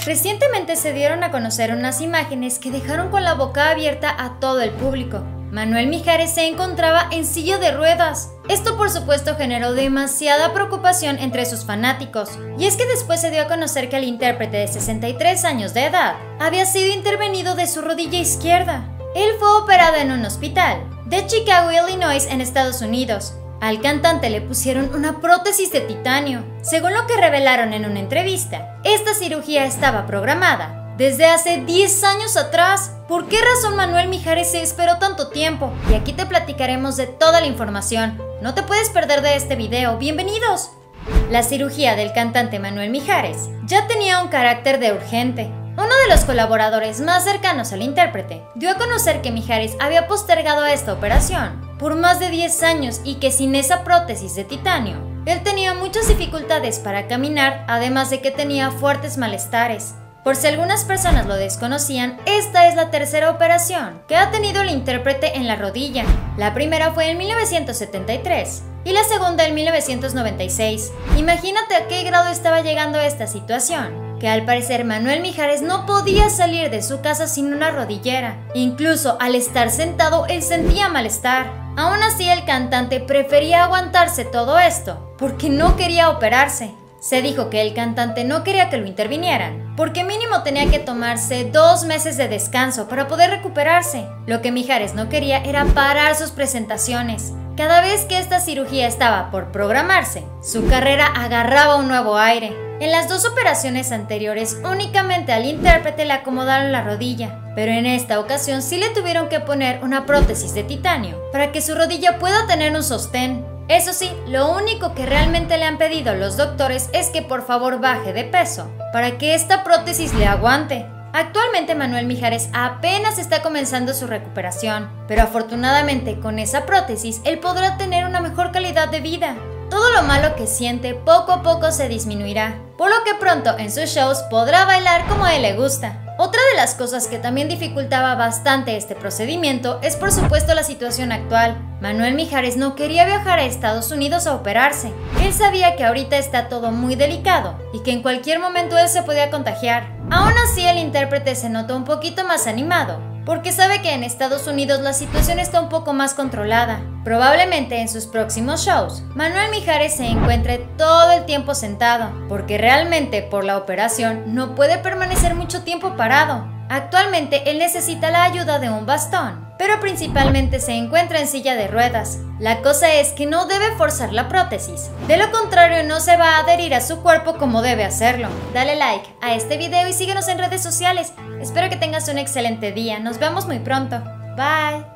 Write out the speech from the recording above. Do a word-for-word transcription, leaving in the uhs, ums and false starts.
Recientemente se dieron a conocer unas imágenes que dejaron con la boca abierta a todo el público. Manuel Mijares se encontraba en silla de ruedas. Esto por supuesto generó demasiada preocupación entre sus fanáticos, y es que después se dio a conocer que el intérprete de sesenta y tres años de edad había sido intervenido de su rodilla izquierda. Él fue operado en un hospital de Chicago, Illinois, en Estados Unidos. Al cantante le pusieron una prótesis de titanio. Según lo que revelaron en una entrevista, esta cirugía estaba programada desde hace diez años atrás. ¿Por qué razón Manuel Mijares se esperó tanto tiempo? Y aquí te platicaremos de toda la información. No te puedes perder de este video. ¡Bienvenidos! La cirugía del cantante Manuel Mijares ya tenía un carácter de urgente. Uno de los colaboradores más cercanos al intérprete dio a conocer que Mijares había postergado esta operación por más de diez años y que sin esa prótesis de titanio, él tenía muchas dificultades para caminar, además de que tenía fuertes malestares. Por si algunas personas lo desconocían, esta es la tercera operación que ha tenido el intérprete en la rodilla. La primera fue en mil novecientos setenta y tres y la segunda en mil novecientos noventa y seis. Imagínate a qué grado estaba llegando esta situación, que al parecer Manuel Mijares no podía salir de su casa sin una rodillera. Incluso al estar sentado él sentía malestar. Aún así el cantante prefería aguantarse todo esto porque no quería operarse. Se dijo que el cantante no quería que lo intervinieran, porque mínimo tenía que tomarse dos meses de descanso para poder recuperarse. Lo que Mijares no quería era parar sus presentaciones. Cada vez que esta cirugía estaba por programarse, su carrera agarraba un nuevo aire. En las dos operaciones anteriores únicamente al intérprete le acomodaron la rodilla, pero en esta ocasión sí le tuvieron que poner una prótesis de titanio para que su rodilla pueda tener un sostén. Eso sí, lo único que realmente le han pedido los doctores es que por favor baje de peso para que esta prótesis le aguante. Actualmente Manuel Mijares apenas está comenzando su recuperación, pero afortunadamente con esa prótesis él podrá tener una mejor calidad de vida. Todo lo malo que siente poco a poco se disminuirá, por lo que pronto en sus shows podrá bailar como a él le gusta. Otra de las cosas que también dificultaba bastante este procedimiento es por supuesto la situación actual. Manuel Mijares no quería viajar a Estados Unidos a operarse. Él sabía que ahorita está todo muy delicado y que en cualquier momento él se podía contagiar. Aún así el intérprete se notó un poquito más animado, porque sabe que en Estados Unidos la situación está un poco más controlada. Probablemente en sus próximos shows, Manuel Mijares se encuentre todo el tiempo sentado, porque realmente por la operación no puede permanecer mucho tiempo parado. Actualmente él necesita la ayuda de un bastón, pero principalmente se encuentra en silla de ruedas. La cosa es que no debe forzar la prótesis, de lo contrario no se va a adherir a su cuerpo como debe hacerlo. Dale like a este video y síguenos en redes sociales. Espero que tengas un excelente día, nos vemos muy pronto. Bye.